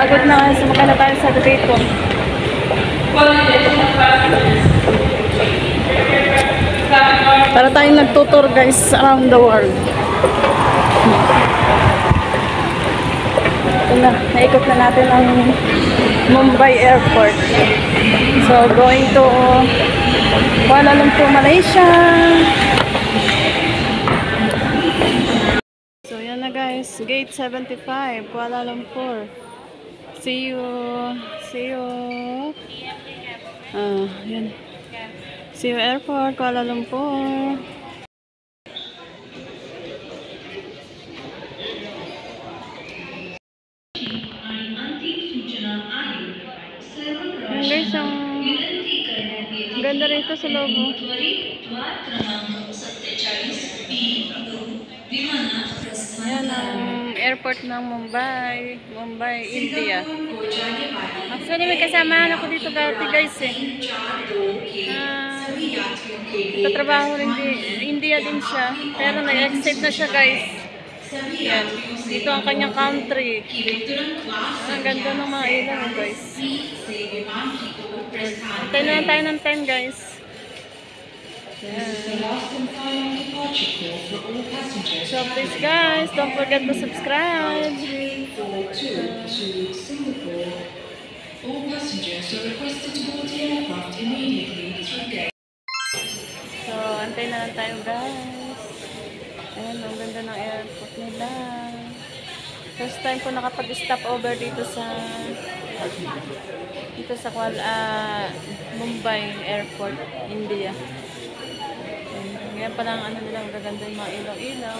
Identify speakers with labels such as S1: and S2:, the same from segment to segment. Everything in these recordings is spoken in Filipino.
S1: Pagod na, sumakay na tayo sa elevator. Para tayong nagtutur guys around the world. Ito na, naikot na natin ang Mumbai Airport. So, going to Kuala Lumpur, Malaysia. So, yan na guys. Gate 75, Kuala Lumpur. See you. See you. Yan. See you airport, Kuala Lumpur. Yan guys, ang ganda rito sa loob. Yan ang airport ng Mumbai, India. Actually, may kasamahan ako dito dati guys eh. Nagtatrabaho rin India din siya. Pero nag-exit na siya guys. Yan. Dito ang kanyang country. Ang ganda ng mga ilaw guys. Antayin na tayo ng time guys. So please guys, don't forget to subscribe. So antayin na tayo guys. Ayan, ang ganda ng airport nila. First time ko nakapag-stop over dito sa Mumbai Airport, India. Ngayon pa lang ano nilang gaganda yung mga ilaw-ilaw.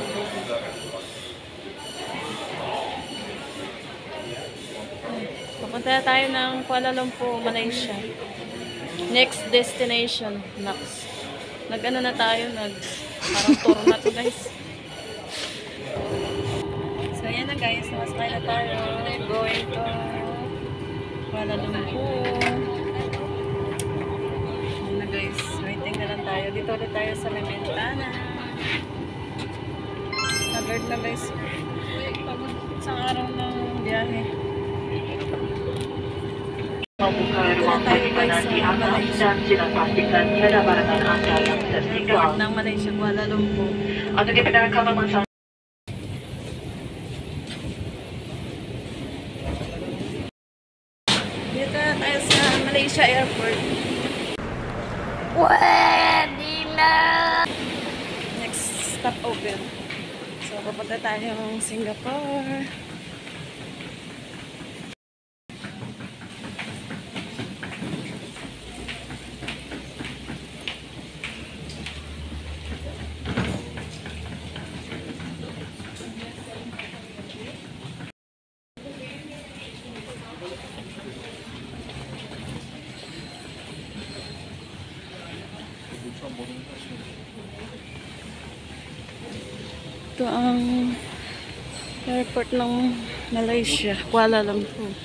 S1: Papunta na tayo ng Kuala Lumpur, Malaysia. Next destination, next. Nag-ano na tayo, parang tour na to guys. So yan na guys, nakasakay na tayo. Going to Kuala Lumpur. Yan na guys, waiting na lang tayo. Dito ulit tayo sa may bintana. Nagard na guys. Pagod isang araw ng biyahe. Airport ng Malaysia, Kuala Lumpur. Dito tayo sa Malaysia Airport. Next stop over. So, papunta tayo ng Singapore. Ito ang airport ng Malaysia, Kuala Lumpur.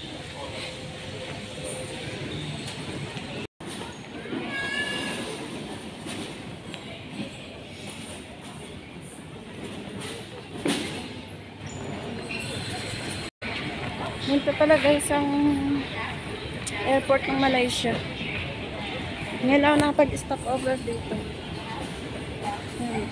S1: Ito pala guys ang airport ng Malaysia. Ngayon ako nakapag-stop over dito. Ayan.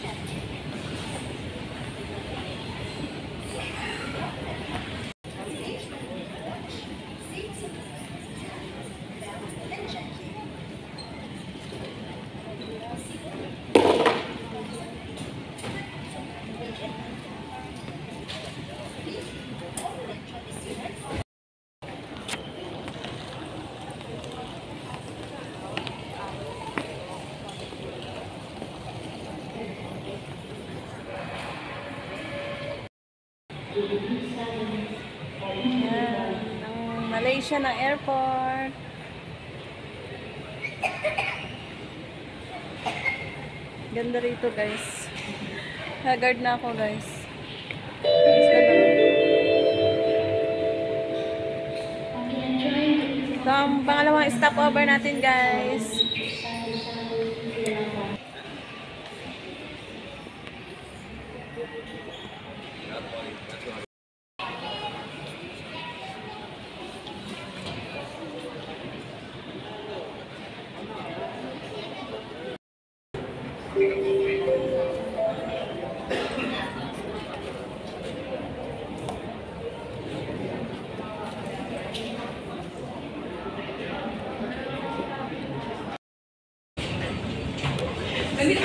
S1: Ang Malaysia na airport. Ganda rito guys. Haggard na ako guys. Ito ang pangalawang stopover natin guys.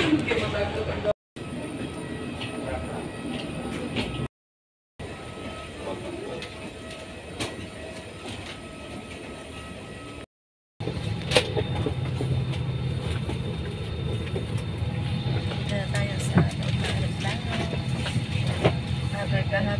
S1: Tayo sa Harvard lang. Harvard na.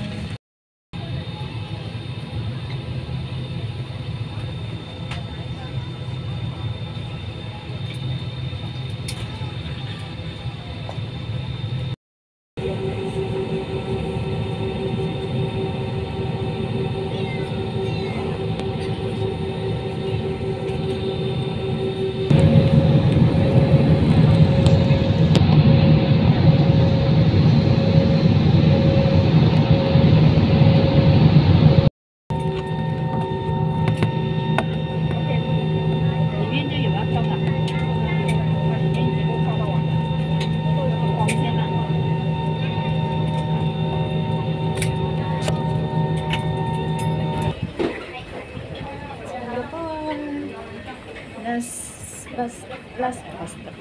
S1: Last pasta.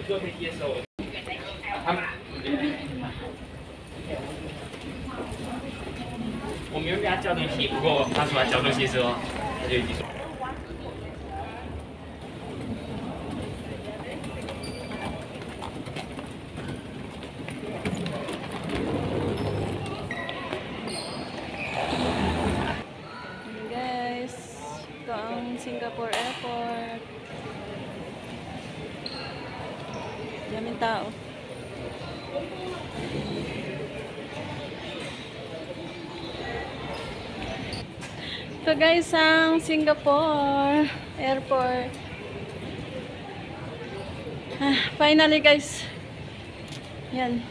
S2: 我明儿给他叫东西，不过他说他叫东西之后，他就已经说。
S1: Guys, ito ang Singapore Airport. Daming tao. Ito guys ang Singapore Airport. Finally guys. Yan.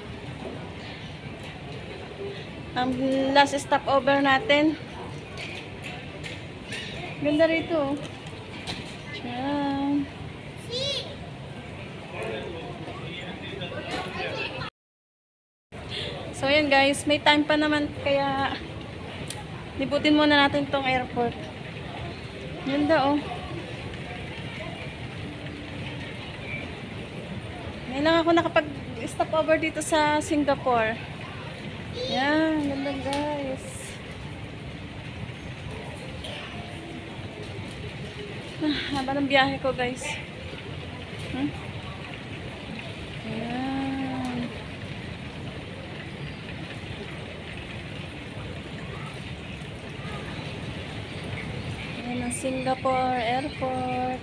S1: Ang last stopover natin. Ganda rito. Diyan. So yan guys, may time pa naman kaya libutin muna natin tong airport. Ganda oh. Ngayon lang ako nakapag-stop over dito sa Singapore. Yan, ganda guys. Haba ng biyahe ko guys. Ayan. Ayan ang Singapore Airport.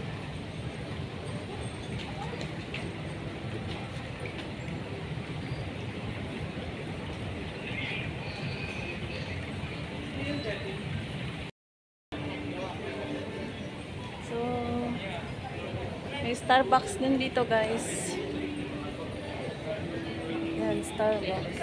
S1: So, may Starbucks din dito guys. Yan, Starbucks.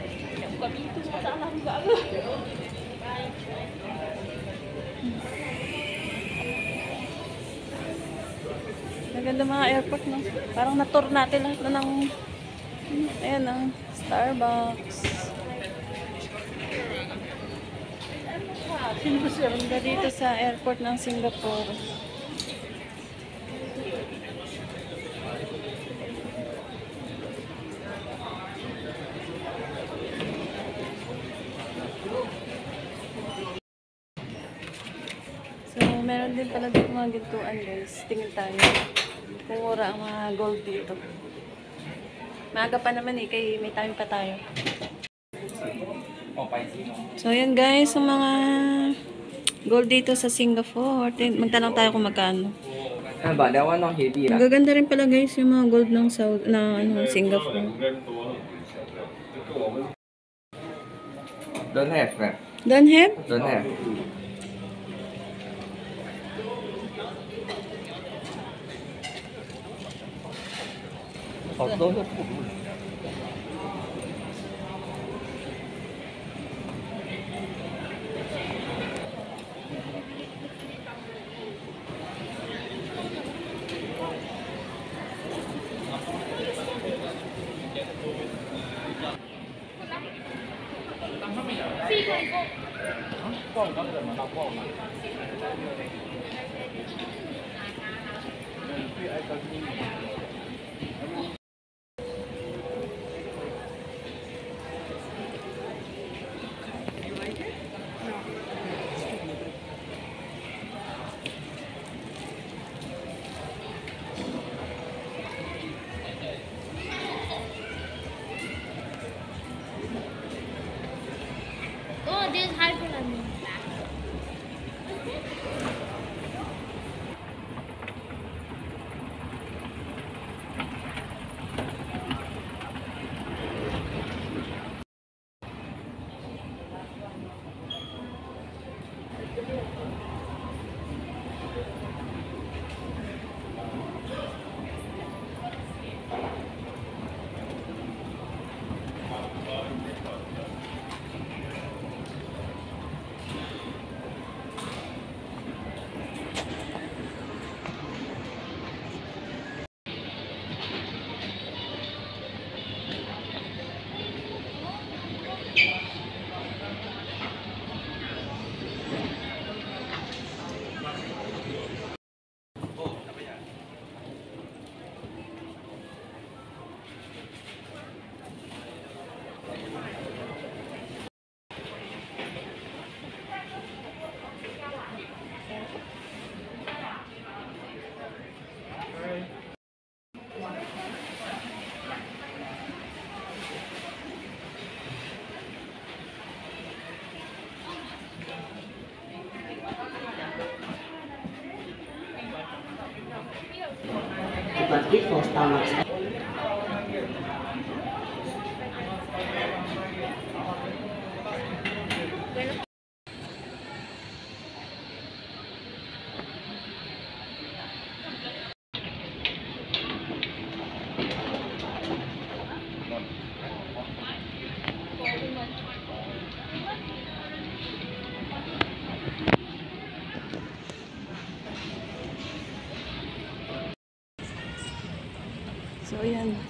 S1: Maganda mga airport, no? Parang na-tour natin lahat na ng ayan ang Starbucks. Maganda dito sa airport ng Singapore. So, meron din pala dito mga gintuan guys. Tingin tayo. Kung mura ang mga gold dito. Maaga pa naman eh, kaya may time pa tayo. So, yan guys, ang mga gold dito sa Singapore. Magtanong tayo kung magkano. Magaganda rin pala guys yung mga gold ng Singapore.
S3: Don't have, right?
S1: Don't have?
S3: Don't have.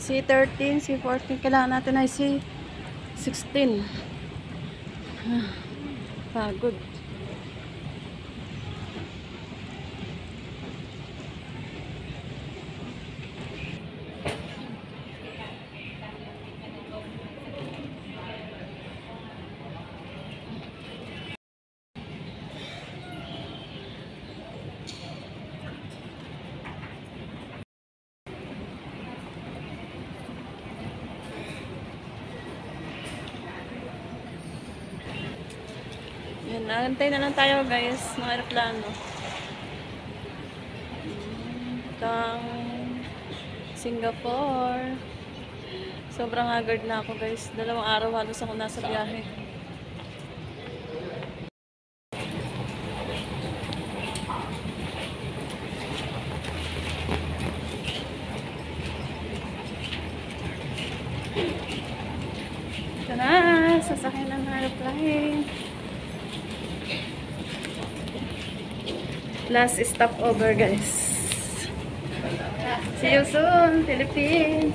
S1: C13, C14. Kailangan natin ay C16. Pagod. Yan, nagantay na lang tayo guys, ng aeroplano. Ito ang Singapore. Sobrang haggard na ako guys. 2 araw halos ako nasa biyahe. Ito na, sasakyan ng aeroplane. Last stopover guys. See you soon, Philippines.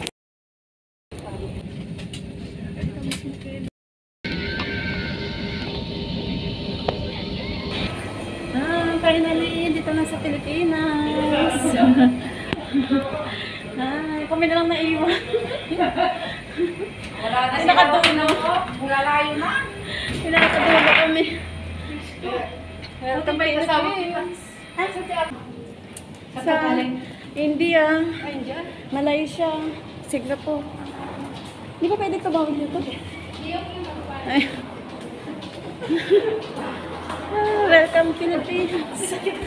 S1: Finally, dito na sa Pilipinas. Kami na lang naiwan.
S3: Wala na
S1: Ay, nakadulo.
S3: Lalayo na.
S1: Pinakadulo kami. Welcome to
S3: Kasama
S1: Philippines.
S3: Sa
S1: India,
S3: India?
S1: Malaysia, Singapore. Di ba pwede ito bawal dito? Ay. Welcome Philippines.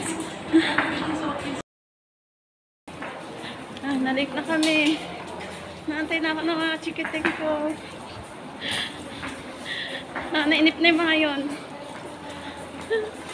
S1: Nalate na kami. Naantay na ako ng mga chikiting ko. Nainip na yung mga yun.